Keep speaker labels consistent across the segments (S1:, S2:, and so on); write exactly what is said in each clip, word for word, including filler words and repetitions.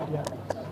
S1: Ya.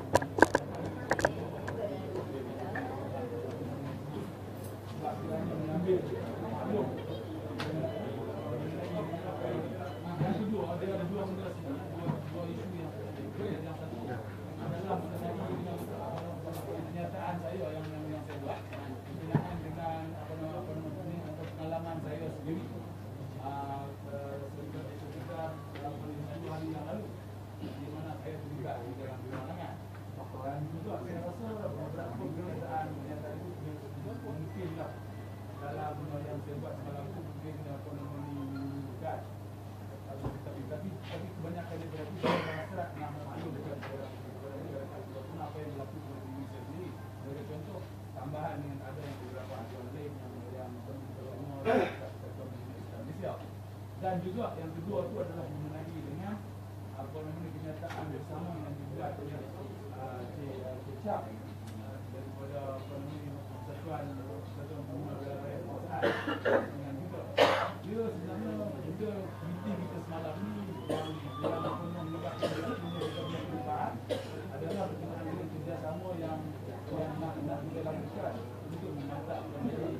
S2: Kenyataan saya yang yang yang saya buat berkenaan dengan apa nama apa nama ini atau pengalaman saya sendiri uh, sekitar sepuluh hari yang lalu di mana saya terlibat di dalam perancangan dan juga saya rasa beberapa perbezaan pernyataan itu mungkinlah dalam yang saya buat semalam itu mungkin apa nama menimbulkan tapi tapi tapi kebanyakan daripada itu saya rasa nak maklum dekat apa yang berlaku di Indonesia sendiri. Sebagai contoh, tambahan dengan ada yang beberapa aduan lain yang yang berumur sektor Malaysia. Dan juga yang kedua itu adalah mengenai dengan apa namanya kenyataan bersama yang dibuat oleh Cik Chap daripada apa namanya Persatuan Persatuan Pengguna Rakyat Kawasan dengan juga dia sebenarnya juga meeting kita semalam ni yang yang apa melibatkan perubahan adalah berkenaan dengan kerjasama yang yang nak nak kita lakukan untuk memantapkan diri.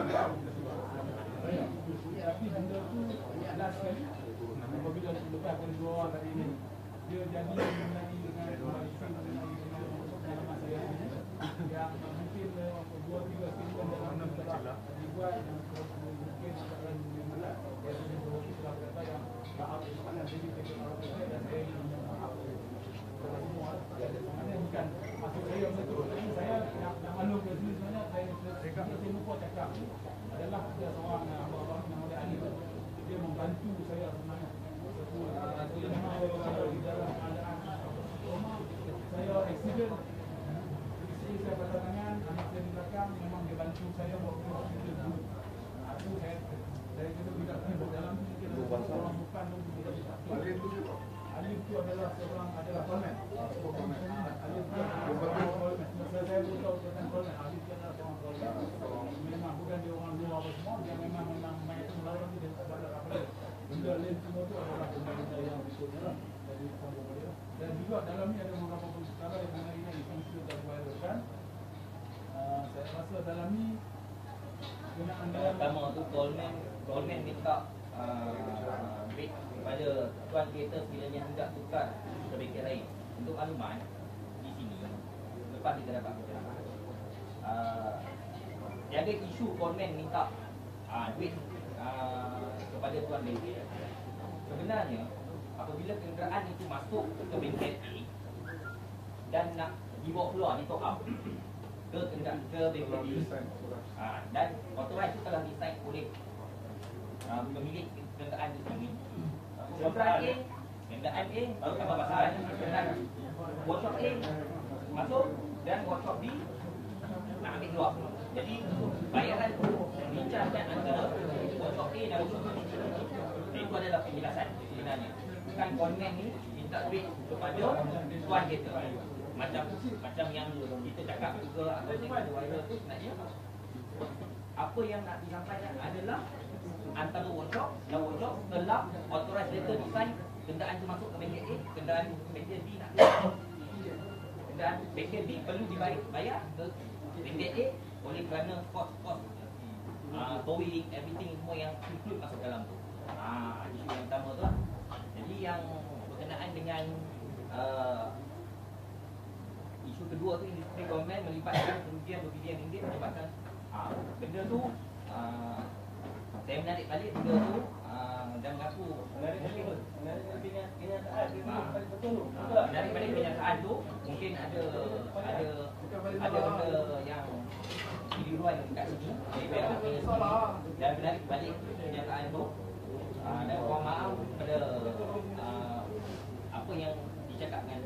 S2: Tapi benda tu last sekali apabila dilepaskan dua orang tadi ini dia jadi mengenai dengan isu mengenai dengan pengalaman saya ini yang mungkin dua tiga statement dalam telah dibuat yang mungkin akan membuat yang beberapa kata yang maaf sebenarnya jadi teknologi dan saya ingin maaf semua sebenarnya bukan maksud saya betul tapi saya nak nak maklum ke sini sebenarnya saya saya lupa cakap adalah ada seorang abang-abang nama dia Ali dia membantu saya sebenarnya satu saya di dalam keadaan koma saya accident isteri saya patah tangan anak saya di belakang memang dia bantu saya waktu hospital dulu aku saya dari kita tidak pergi dalam mungkin ada orang bukan tidak Alif itu adalah seorang adalah kolmen. Alif itu adalah kolmen. Masa saya beritahu tentang kolmen, Alif itu adalah seorang kolmen. Memang bukan dia orang luar apa semua, dia memang memang banyak melawan itu dia pada apa dia. Benda lain semua itu adalah benda-benda yang disebutnya dari kampung dia. Dan juga dalam ni ada beberapa perkara yang mengenai ini yang sudah diviralkan. Saya rasa dalam ni kenaan dalam
S3: pertama tu kolmen, kolmen minta duit kepada tuan kereta sekiranya hendak tukar ke bengkel lain. Untuk makluman di sini lepas kita dapat pencerahan uh, tiada isu konmen minta uh, duit uh, kepada tuan bengkel. Sebenarnya apabila kenderaan itu masuk ke bengkel A dan nak dibawa keluar ni top up ke kenderaan ke bengkel B uh, dan authorized itu telah disign oleh uh, pemilik kenderaan itu sendiri. Kenderaan A, kenderaan A, apa pasal? Kenderaan workshop A masuk dan workshop B nak ambil keluar. Jadi bayaran itu bincangkan antara workshop A dan workshop B. Itu adalah penjelasan sebenarnya. Bukan konten ni minta duit kepada tuan kita. Macam macam yang kita cakap juga atau kita viral tu sebenarnya apa yang nak disampaikan adalah antara workshop dan workshop telah authorized letter design kenderaan itu masuk ke bengkel A, kenderaan bengkel B nak keluar. Kenderaan bengkel B perlu dibayar bayar ke bengkel A oleh kerana kos-kos uh, towing, everything semua yang include masuk dalam tu. Ah, isu yang pertama tu lah. Jadi yang berkenaan dengan uh, isu kedua tu industri government melibatkan kerugian berbilion ringgit menyebabkan uh, benda tu uh, saya menarik balik benda tu uh, dan mengaku menarik balik kenyataan menarik balik kenyataan tu mungkin ada ada ada benda yang keliruan dekat sini dari pihak administrasi dan menarik balik kenyataan tu uh, dan mohon maaf pada uh, apa yang dicakapkan.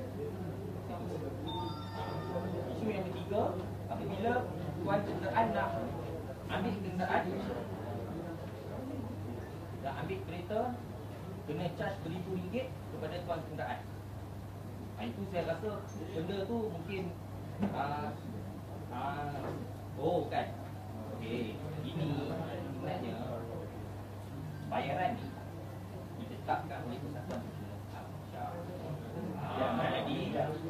S3: Isu yang ketiga, apabila tuan kenderaan nak ambil kenderaan nak ambil kereta, kena charge beribu ringgit kepada tuan kenderaan. Ha, itu saya rasa benda tu mungkin uh, uh, oh kan okey, ini sebenarnya bayaran ni ditetapkan oleh Persatuan Pengguna Malaysia. Uh, jadi uh,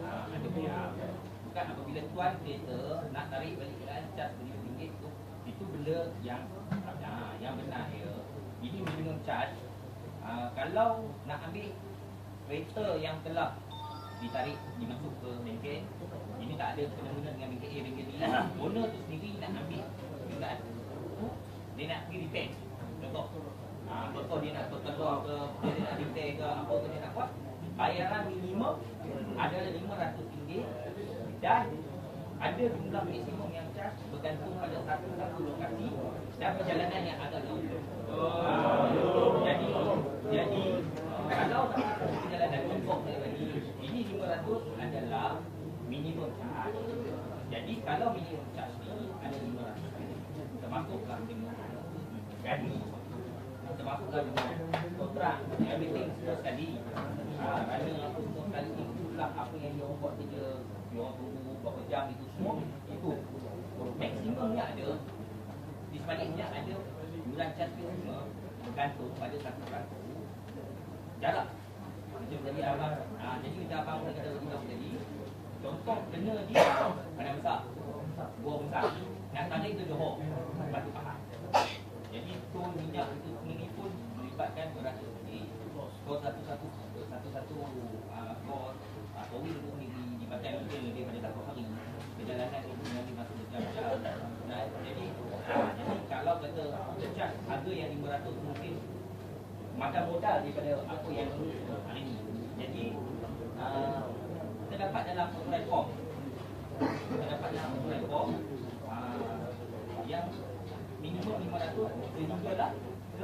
S3: Ya, bukan apabila tuan kereta nak tarik balik kenderaan cas beribu ringgit tu, itu benda yang ah, yang benar dia. Ini minimum charge. Uh, kalau nak ambil kereta yang telah ditarik dimasuk ke bengkel, ini tak ada kena-mena dengan bengkel A, bengkel B. Owner tu sendiri nak ambil kenderaan tu, dia nak pergi repair. Contoh, uh, contoh dia nak berkeluar ke, dia nak repair ke, apa ke dia nak buat, bayaran minimum adalah lima ratus ringgit dan ada jumlah maksimum yang charge bergantung pada satu-satu lokasi dan perjalanan yang agak jauh. Uh, jadi, jadi kalau perjalanan import tadi, ini lima ratus adalah minimum charge. Jadi kalau minimum charge ni ada lima ratus, termasuklah dengan gaji, termasuklah dengan kontrak, everything semua sekali. Ah, kerana apa semua sekali itulah apa yang dia buat kerja, dia orang tunggu berapa jam itu semua, itu maksimumnya ada. Di sebaliknya ada bulan charge semua bergantung pada satu-satu jarak. Macam tadi abang, ah, jadi macam abang boleh kata tadi, contoh kena di Padang Besar, Buah Besar, yang tarik itu Johor, Batu Pahat. Jadi tol minyak itu sendiri pun melibatkan beratus ringgit. Kos satu-satu satu-satu uh, kos atau uh, itu sendiri dipakai mungkin lebih pada satu hari. Perjalanan itu nanti masuk berjam-jam. Nah, jadi uh, jadi kalau kata charge harga yang lima ratus mungkin macam modal daripada apa yang hari ini. Jadi uh, terdapat dalam aturan form, terdapat dalam aturan form uh, yang minimum lima ratus sehingga lah ke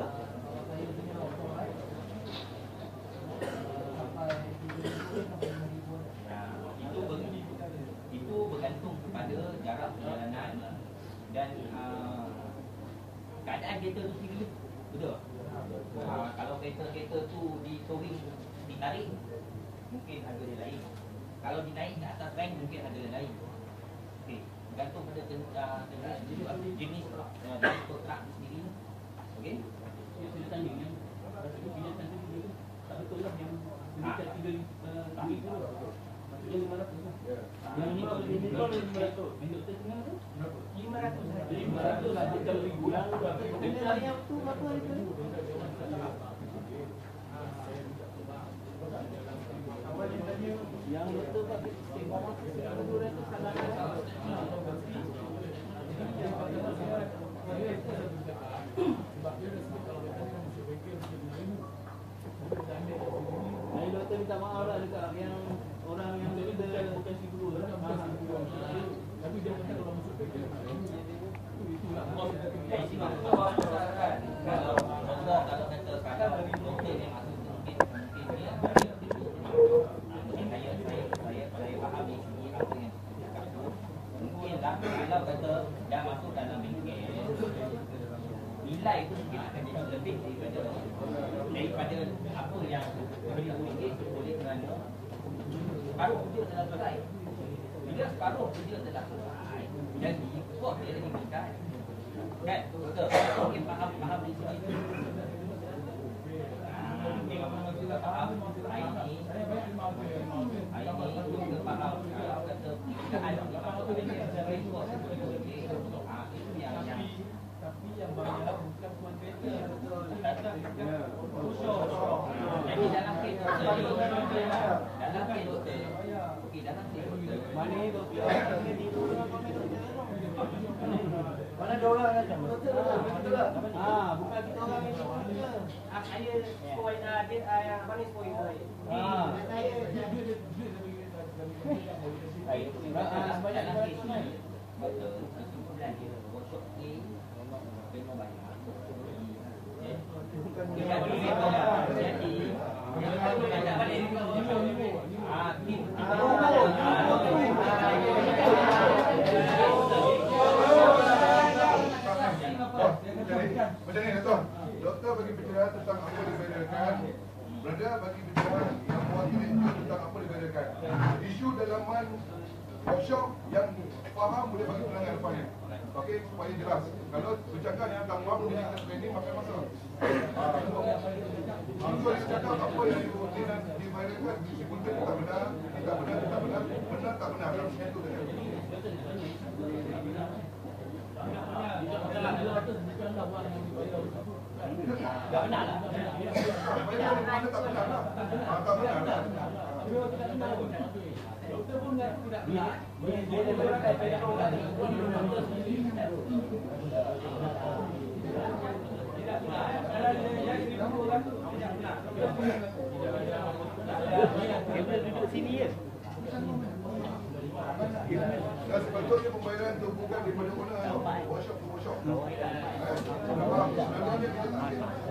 S3: nah, itu ber, itu bergantung kepada jarak perjalanan dan uh, keadaan kereta tu sendiri. Betul? Uh, kalau kereta-kereta tu di-towing, ditarik, mungkin harga dia lain. Kalau dinaik ke atas rank, mungkin harga dia lain. Okey, bergantung pada jenis jenis kontrak sendiri. Okey?
S2: Saya tanya yang binatang tadi tak betul lah yang binatang tiga kami tu. Maksudnya lima ratus lah. Yang lima ratus lima ratus. Binduk tengah tu lima ratus saja. lima ratus lah dia kalau ribu lah. Binduk yang tu berapa hari tu? Awal yang tadi yang betul Pak bawah dua ratus salah. Saya doktor minta maaf lah dekat yang orang yang kita bukan si guru lah, tapi dia kata kalau masuk kerja itulah kos
S3: dari sini awal kan kalau Allah kalau kata sekarang dari doktor yang masuk mungkin mungkin dia mungkin saya saya saya saya faham di sini apa yang cakap tu mungkin lah kalau kata dah masuk dalam bengkel nilai itu mungkin akan jadi lebih daripada daripada apa yang beribu ringgit oleh kerana separuh kerja telah selesai. Bila separuh kerja telah selesai, jadi kos dia lagi meningkat. Kan? Betul? Mungkin faham, faham di sini. Mungkin apa juga faham. Hari ini, hari ini juga faham. Kalau kata perniagaan di masuk bengkel sebagai kos sepuluh ringgit, itu yang yang
S2: tapi yang banyak bukan tuan kereta.
S3: jadi dalam kes doktor ni, dalam kes doktor, okey dalam kes doktor.
S2: Mana doktor?
S1: Mana ada orang macam doktor lah.
S2: Ah, bukan kita orang ini.
S1: Ah, saya spoil ah dia ah mana spoil saya.
S2: Ah,
S1: Saya
S3: Dalam dalam kes ni, doktor kesimpulan dia workshop ni kena bayar. Bukan duit tu lah. Jadi yang patut nak balik ah tim
S4: Macam ni Dato', doktor bagi bicara tentang apa dibedakan, brother bagi bicara yang mewakili isu tentang apa dibedakan. Isu dalaman workshop yang faham boleh bagi penangan depannya. Okey, supaya jelas. Kalau bercakap tentang wang digital spending makan masa. Ah, so dia cakap apa yang dibedakan dibedakan, mungkin tak benar, tidak benar, tidak benar, benar tak
S3: Tak benar lah.
S4: Mereka ni mana tak benar lah. Ah, tak benar lah.
S2: Memang tidak benar pun. Doktor pun tidak benar. Dia dia berkata pada orang lain. Doktor sendiri tidak benar. Kalau dia yang seribu orang tu tidak benar. Kita duduk sini ya.
S4: Dan sepatutnya pembayaran itu bukan daripada owner, workshop to workshop. Eh, sebab sebenarnya kita tak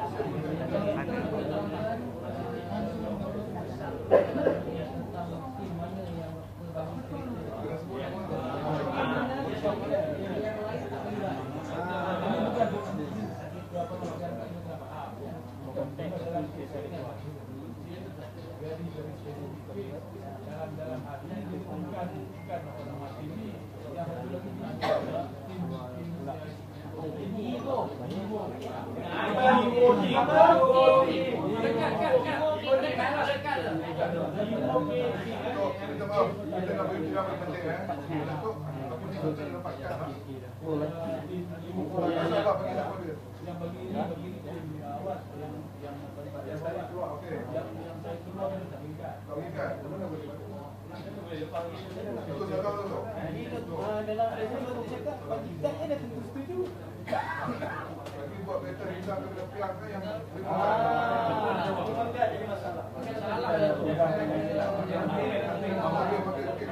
S2: dalam dalam hati ini bukan bukan orang ini yang satu lagi adalah tim tim ini itu
S4: minta maaf, kita nak beri kira yang penting eh. Untuk aku ni kita dapatkan lah.
S2: Yang bagi ini bagi ini tim awak yang yang yang saya keluar okey. Yang yang saya keluar itu tak ingat.
S4: Tak ingat. Mana boleh bantu? Betul betul betul.
S2: Dalam saya cakap bagi kita ada tentu setuju.
S4: Bagi buat kereta hilang ke piang kan yang
S2: Ah, memang tak jadi masalah. Masalah.
S4: Okey okey okey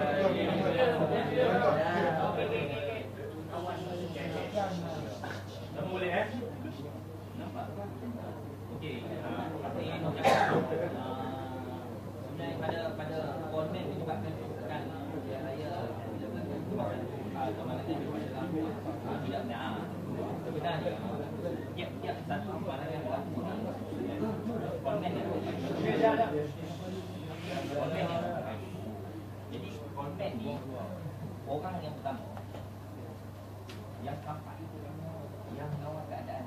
S3: Tak boleh eh? Nampak? Okey, apa yang nak cakap? Sebenarnya pada pada konten menyebabkan kesukaan dia raya kemalangan tidak benar. Sebenarnya tiap-tiap satu kemalangan berlaku konten yang konten yang jadi konten ni orang yang pertama yang sampai yang mengawal keadaan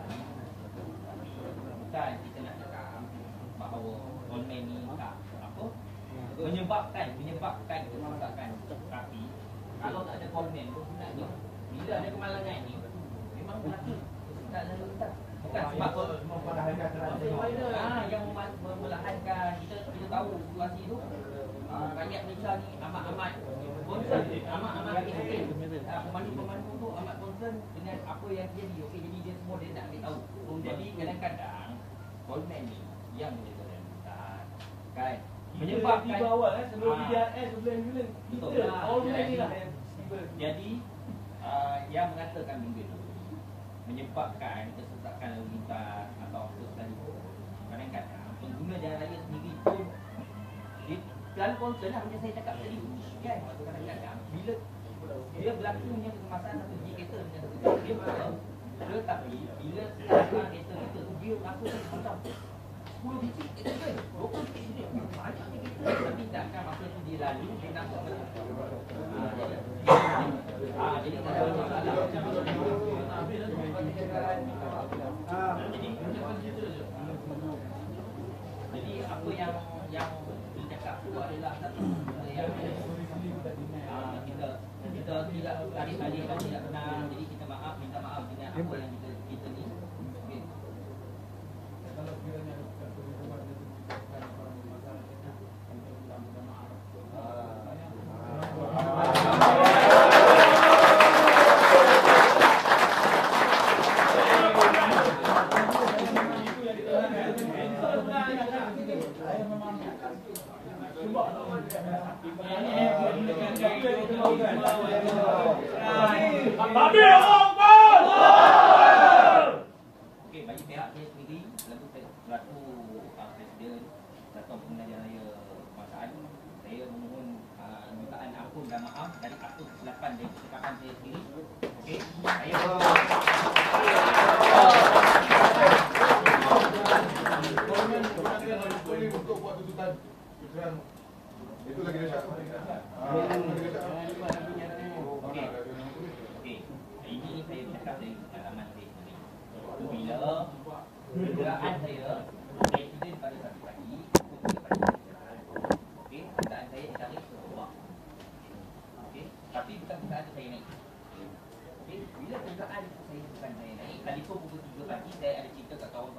S3: bukan kita nak cakap bahawa konten ni tak apa menyebabkan menyebabkan kerosakan, tapi kalau tak ada konten tu sebenarnya bila ada kemalangan ni memang berlaku tak lalu tak bukan sebab memperlahankan ah yang memperlahankan kita kita tahu situasi tu rakyat Malaysia ni amat-amat concern, amat-amat prihatin. Pemandu-pemandu tu amat concern dengan apa yang terjadi. Okey, jadi dia semua dia nak ambil tahu. Jadi kadang-kadang konten ni yang menyebabkan kan menyebabkan
S2: di bawah eh sebelum D R S sebelum ambulans kita all ni lah.
S3: Jadi uh, yang mengatakan minggu tu menyebabkan kesesakan lalu lintas atau apa sekalipun, kadang-kadang pengguna jalan raya sendiri pun dia terlalu concern lah macam saya cakap tadi kan. Kadang-kadang bila bila berlakunya kecemasan satu biji kereta dengan satu biji kereta, tetapi bila sekarang kereta kita tu dia rasa macam sepuluh biji kereta kan, dua puluh biji kereta banyaknya kereta, tapi takkan masa tu dia lalu dia nampak macam ah jadi jadi apa yang yang dicakap tu adalah satu yang uh, kita kita tidak tadi-tadi kan tidak benar, jadi kita maaf, minta maaf dengan apa yang kita kita ni. Okay.
S2: Kalau kiranya ada kebutuhan dan kebutuhan orang bermasalah kita kita minta maaf.
S3: Okey, bagi pihak saya sendiri, selaku selaku uh, Presiden Dato' Pengguna Jalan Raya Kebangsaan, saya memohon uh, mintaan ampun dan maaf dari atas kesilapan dan kesalahan saya sendiri. Okey, saya
S4: untuk buat tuntutan pikiran itu lagi dahsyat. Ah, lagi dahsyat.
S3: okey. Okey. Ini saya cakap dari pengalaman saya sendiri. Bila kenderaan saya accident pada satu pagi, pukul tiga pagi. Okey, kenderaan saya ditarik ke bawah. Okey, tapi bukan kenderaan saya naik. Okey, bila kenderaan saya bukan saya naik, telefon pukul tiga pagi saya ada cerita kat kawan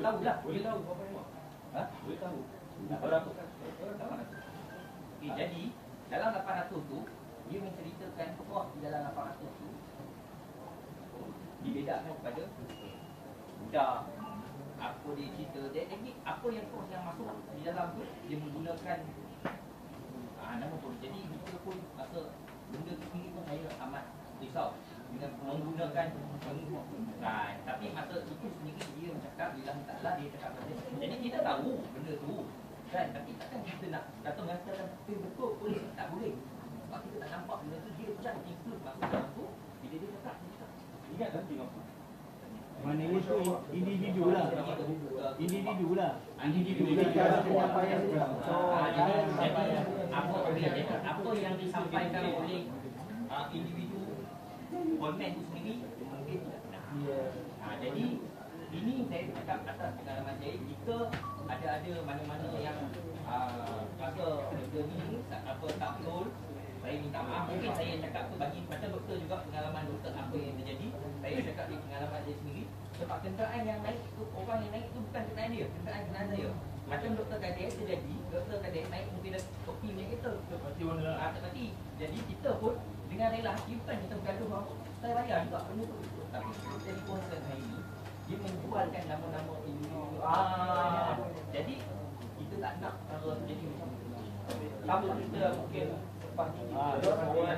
S3: tahu lah. Boleh tahu berapa rumah? Ha? Boleh tahu. Berapa? lapan ratus. Okey, jadi dalam lapan ratus tu dia menceritakan kos di dalam lapan ratus tu dibedakan kepada budak. Apa dia cerita. Jadi apa yang kos yang masuk di dalam tu dia menggunakan ah, nama pun. Jadi kita pun rasa benda tu sendiri pun saya amat risau dengan menggunakan menggunakan. Tapi masa itu sendiri dia cakap bila taklah dia cakap macam tu. Jadi kita tahu benda tu kan, tapi takkan kita nak datang mengatakan eh, betul polis tak boleh. Sebab kita tak nampak benda tu dia macam include masuk dalam tu. Bila dia cakap dia cakap ingat kan tengok.
S5: Maknanya tu individu lah. Individu lah. Individu
S3: lah. Jadi apa apa yang disampaikan oleh uh, individu konten itu sendiri mungkin tidak benar. Ha, jadi ini saya cakap atas pengalaman saya. Jika ada-ada mana-mana yang uh, rasa benda ni apa tak betul, saya minta maaf. Mungkin saya cakap tu bagi macam doktor juga, pengalaman doktor apa yang terjadi. Saya cakap di pengalaman saya sendiri. Sebab kenderaan yang naik tu, orang yang naik tu bukan kenderaan dia, kenderaan kenderaan saya. Macam doktor Kadir terjadi, doktor Kadir naik mobil kopi punya kereta. Seperti mana? Ah, seperti. Jadi kita pun dengan rela hati bukan kita bergaduh bahawa saya bayar juga benda tu. Tapi telefon hari ini dia menjualkan nama-nama individu. Ah, jadi kita tak nak kalau jadi macam tu. Sama kita mungkin lepas ni kita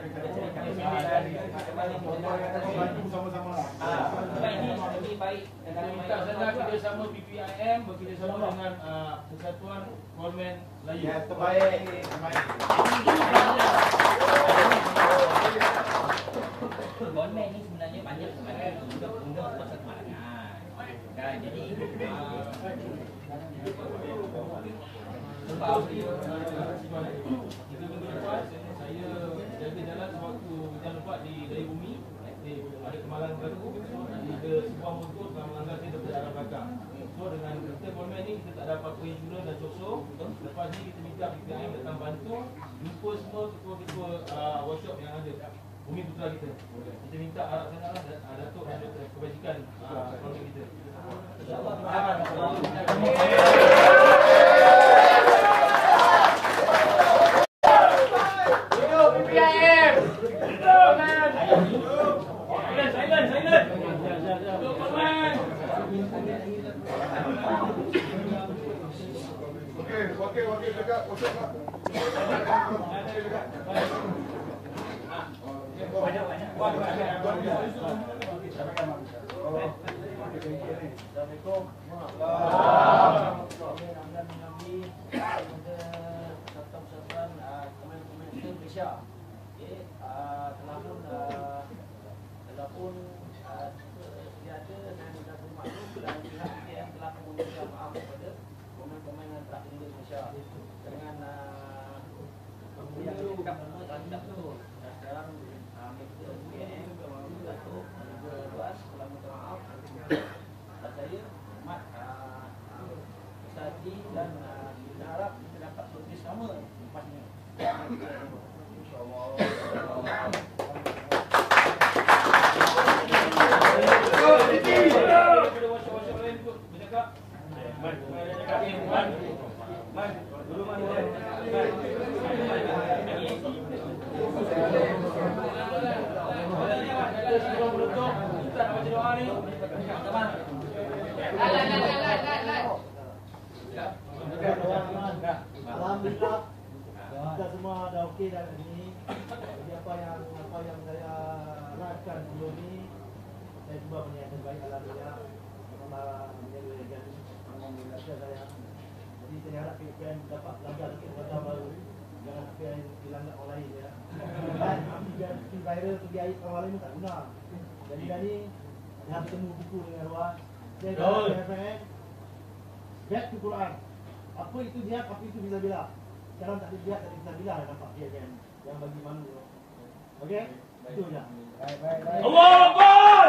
S2: sama-sama lah.
S3: Sebab ini lebih baik
S2: Kita minta saja kerjasama P P I M bekerjasama dengan uh, Persatuan Kormen Melayu.
S5: Ya, terbaik. Terbaik.
S3: Kormen ni sebenarnya banyak sebenarnya undang-undang pasal kemalangan. Dan jadi uh, sebab
S2: saya jaga jalan sewaktu hujan lebat di dari bumi, ada kemalangan baru, ada sebuah motor telah melanggar saya daripada arah belakang. So dengan kita Kormen ni kita tak ada apa-apa insurans dan sosok. Lepas ni kita minta P P I M datang bantu jumpa semua ketua-ketua uh, workshop yang ada Bumi Putra kita. Kita minta harap sangatlah uh, Datuk dan kebajikan uh, Kormen kita.
S4: Okey, okey, okey dekat kosong tak?
S2: Banyak-banyak.
S5: Assalamualaikum. Malaysia. Okey, telah pun telah pun tiada dan sudah bermaklum dan pihak yang telah mengucapkan maaf kepada komen-komen yang telah dibuat Malaysia dengan yang cakap semua tidak betul. Dan sekarang Malaysia P M Kementerian Datuk juga luas telah minta maaf dan saya amat berhati dan kita harap kita dapat bekerjasama lepasnya. InsyaAllah. Alhamdulillah kita semua dah okey dalam ini. Jadi apa yang apa yang saya harapkan sebelum ni, saya cuba punya yang terbaik. Alhamdulillah memang menjaga dan memang saya. Jadi saya harap P P I M dapat belajar sikit belajar baru. Jangan P P I M dilanggar orang lain ya. Dan bikin viral pergi aib orang lain tak guna. Jadi tadi saya bertemu buku dengan luar. Saya kata P P I M back to Quran. Apa itu dia, apa itu bisa bila. Sekarang tak ada dia, tak ada bisa bila dah nampak dia kan. Yang bagi malu. Okey? Itu je. Baik, baik, baik.
S2: Allahu Akbar.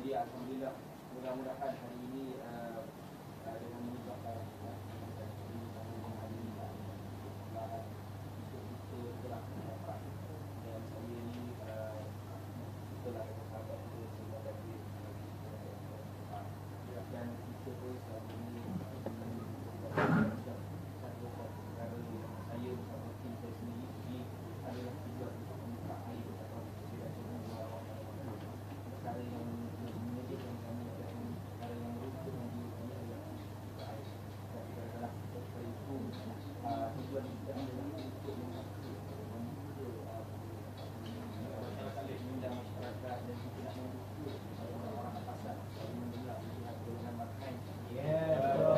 S6: Jadi alhamdulillah, mudah-mudahan hari ini uh, uh, dengan menyebabkan uh, hari ini uh, kita telah dapat dan saya ni uh, telah sahabat kita semua tadi dan kita pun saat ini satu perkara yang saya bersama tim saya sendiri ini adalah tujuan untuk membuka air atau perkara yang menyedihkan kami dan perkara yang merugikan diri kami adalah membuka air. Tapi kadang-kadang perkara itu uh, tujuan kita adalah untuk membuka membuka mengundang masyarakat dan kita nak membuka orang-orang atasan dan mendengar pilihan golongan makan.
S5: Yeah.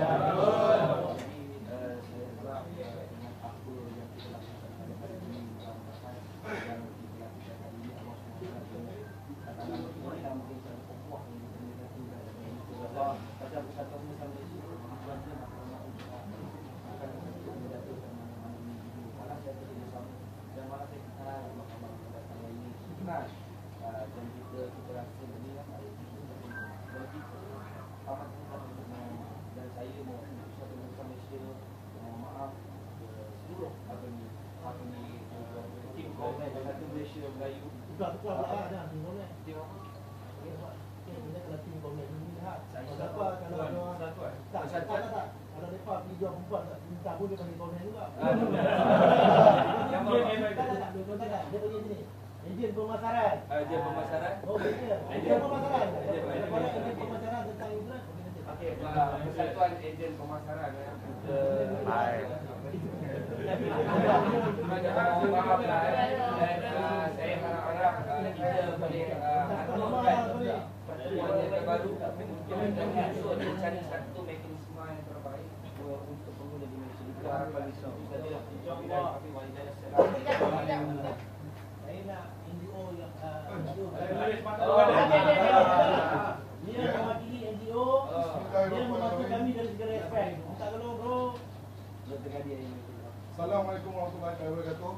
S6: Dan kita kita rasa inilah bagi apa dan saya mau satu bangsa Malaysia mohon maaf seluruh apa ni apa ni tim komen dan satu Malaysia Melayu
S5: Tukar-tukar pula ada tim komen.
S6: tim apa?
S5: Kita kalau tim komen ni lihat.
S6: Saya
S5: Siapa kalau orang
S6: Persatuan.
S5: tak tak tak. Kalau mereka pergi jual perempuan tak minta pun dia bagi komen juga.
S6: Yang
S5: Tak tak tak dia tak dia pergi sini. Ejen pemasaran.
S6: Ejen pemasaran.
S5: Oh betul. Ejen pemasaran. Kalau ejen pemasaran tentang itu.
S6: Okey, Persatuan Ejen Pemasaran ya.
S7: Baik.
S6: Maaflah dan saya harap kita boleh aturkan pertemuan yang terbaru mungkin dengan usul dan cari satu mekanisme yang terbaik untuk pengguna di Malaysia. Itu harapan itu saja. InsyaAllah.
S5: Saya nak N G O yang dia mewakili N G O, dia membantu kami dari segala aspek. Minta tolong bro.
S6: Dengan dia ini.
S4: Assalamualaikum warahmatullahi wabarakatuh.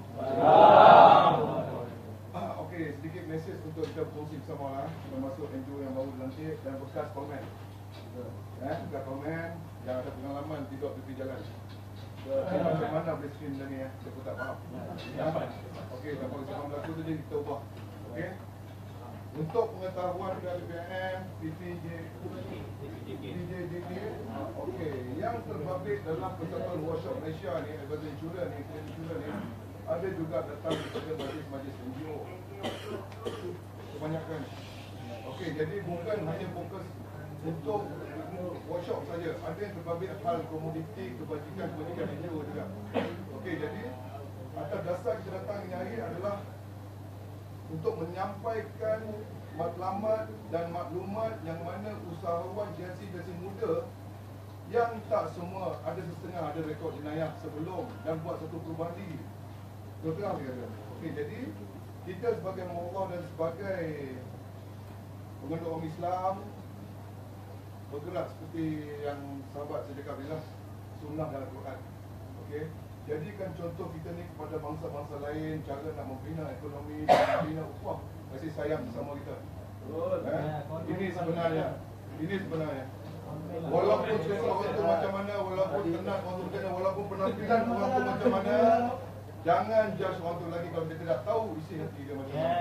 S4: Ah, okey, sedikit mesej untuk kita kongsi bersama lah, termasuk N G O yang baru dilantik dan bekas komen. Eh, bekas komen yang ada pengalaman tidur tepi jalan. Saya macam mana boleh screen dah ni ya? Saya pun tak faham. Okey, tanpa kesalahan berlaku tu je kita ubah. Okey. Untuk pengetahuan dari B M, P P J, P J J K, okey, yang terbabit dalam Persatuan Workshop Malaysia ni, Advisor Insurance ni, Trade Insurance ni, ada juga datang kepada majlis-majlis N G O. Kebanyakan. Okey, jadi bukan hanya fokus untuk workshop saja, ada yang terbabit hal komoditi, kebajikan-kebajikan N G O juga. Okey, jadi atas dasar kita datang ini hari adalah untuk menyampaikan matlamat dan maklumat yang mana usahawan generasi-generasi muda yang tak semua, ada setengah ada rekod jenayah sebelum dan buat satu perubahan diri. Betul-betul saya kata. Okey, jadi kita sebagai Allah dan sebagai penganut orang Islam bergerak seperti yang sahabat saya cakap adalah sunnah dalam Quran. Okey. Jadikan contoh kita ni kepada bangsa-bangsa lain, cara nak membina ekonomi, membina ukhuwah, kasih sayang bersama kita. Betul. Eh? Ini sebenarnya. Ini sebenarnya. Walaupun cerita orang tu macam mana, walaupun kenal orang tu macam mana, walaupun penampilan orang tu macam mana, jangan judge orang tu lagi kalau dia tidak tahu isi hati dia macam mana.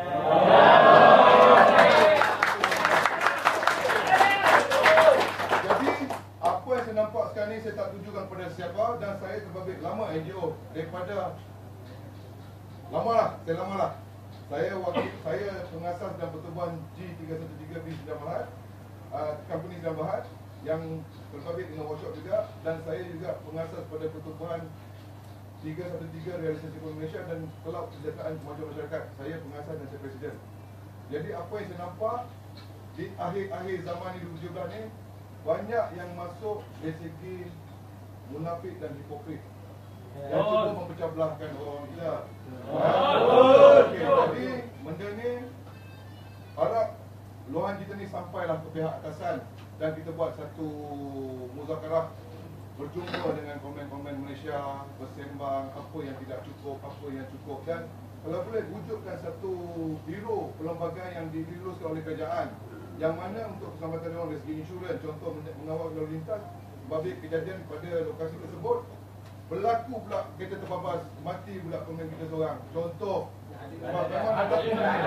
S4: Apa yang saya nampak sekarang ni saya tak tujukan kepada siapa dan saya terbabit lama N G O daripada lama lah, saya lama lah. Saya wakil, saya pengasas dan pertubuhan G tiga satu tiga B Sdn Bhd, uh, company Sdn Bhd yang terbabit dengan workshop juga, dan saya juga pengasas pada pertubuhan tiga satu tiga Realisasi Ekonomi Malaysia dan Kelab Kesejahteraan Kemajuan Masyarakat. Saya pengasas dan saya presiden. Jadi apa yang saya nampak di akhir-akhir zaman ni dua ribu tujuh belas ni, banyak yang masuk dari segi munafik dan hipokrit yang cuba memecah belahkan orang kita. Okay, jadi benda ni harap luahan kita ni sampailah ke pihak atasan dan kita buat satu muzakarah, berjumpa dengan komen-komen Malaysia, bersembang apa yang tidak cukup, apa yang cukup, dan kalau boleh wujudkan satu biro perlembagaan yang diluluskan oleh kerajaan yang mana untuk keselamatan orang dari segi insurans, contoh mengawal lalu lintas, apabila kejadian pada lokasi tersebut berlaku pula kereta terbabas, mati pula pengguna kita seorang. Contoh sebab memang ada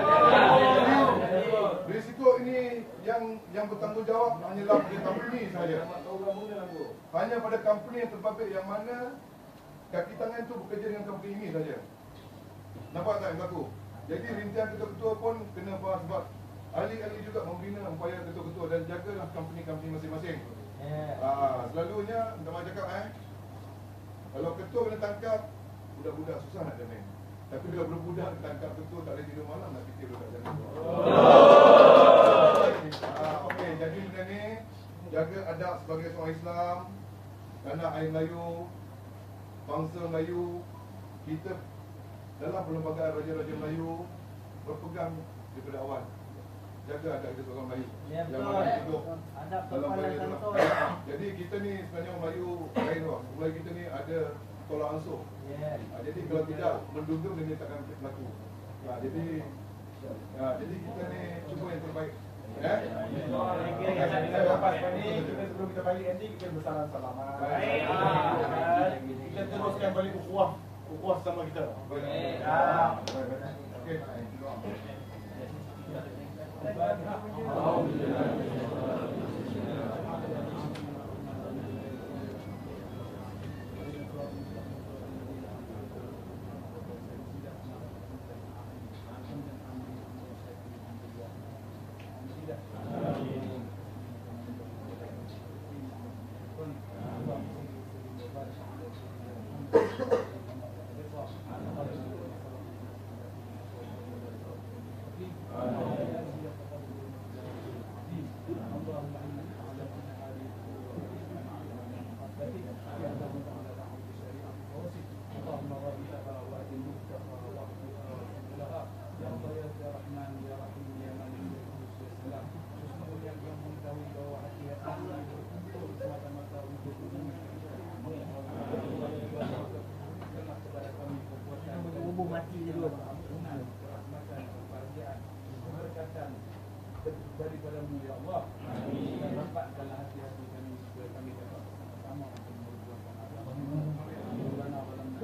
S4: risiko ini yang yang bertanggungjawab hanyalah pada company sahaja. Hanya pada company yang terbabit yang mana kaki tangan tu bekerja dengan company ini saja. Nampak tak yang berlaku? Jadi rintihan ketua-ketua pun kena faham sebab ahli-ahli juga membina upaya ketua-ketua dan jagalah company-company masing-masing. Yeah. Ah, selalunya nak cakap eh kalau ketua kena tangkap, budak-budak susah nak jamin. Tapi bila budak-budak tangkap ketua tak boleh tidur malam, nak fikir budak jamin. Oh. Ah, okey, jadi benda ni jaga adab sebagai seorang Islam, tanah air Melayu, bangsa Melayu, kita dalam perlembagaan Raja-Raja Melayu berpegang daripada awal. Jaga adab kita seorang Melayu. Ya, yang mana hidup dalam Melayu tu. Jadi kita ni sebenarnya orang Melayu lain tau. Melayu kita ni ada tolak ansur. Yeah. Ha, jadi kalau tidak menduga benda ni takkan berlaku. Ha, jadi ha, jadi kita ni cuba yang terbaik. Ya. Kita lepas ni kita sebelum kita balik nanti kita bersalam-salaman. Baik. Kita teruskan balik ukhuwah. Ukhuwah sama kita. Baik. Ha. Okey. Daripadamu ya Allah. Amin. Dan rapatkanlah hati-hati kami supaya kami dapat bersama untuk memperjuangkan agama. Rabbana wa lam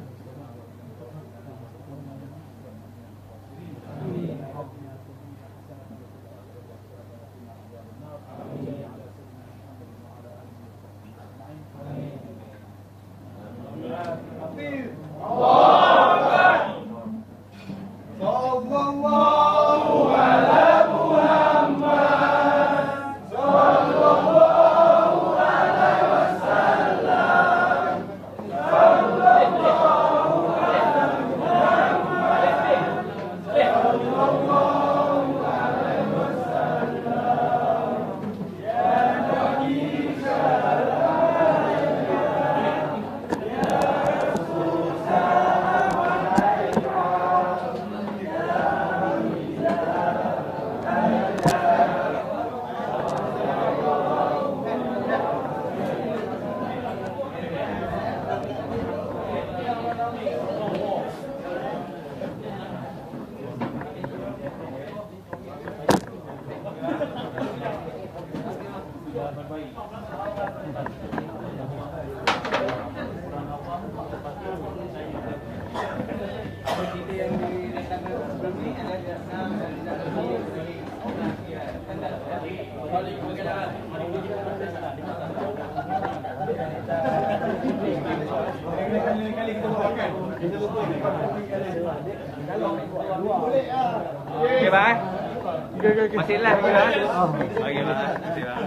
S7: Okey bang. Okey okey okey. Masih live ke bang? Okey bang. Masih bang.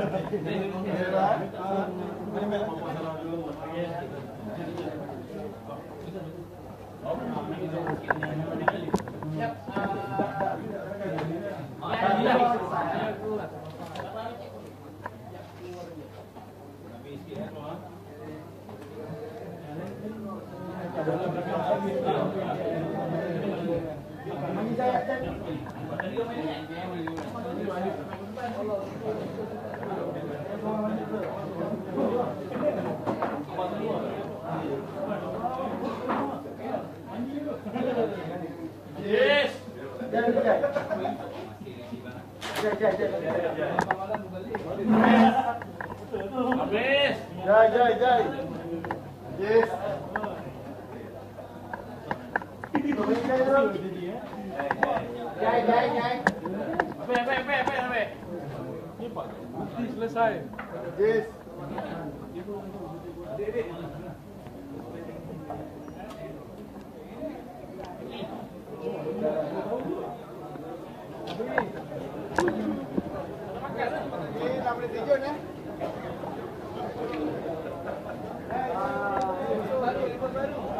S2: Yes. Malam berbalik.
S7: Habis.
S8: Jai, jai, jai. Yes. Jai, jai, jai.
S7: Habis, habis, habis, habis, habis.
S2: Bukti selesai.
S8: Yes. Ini nak boleh terjun eh? Ah, baru, baru.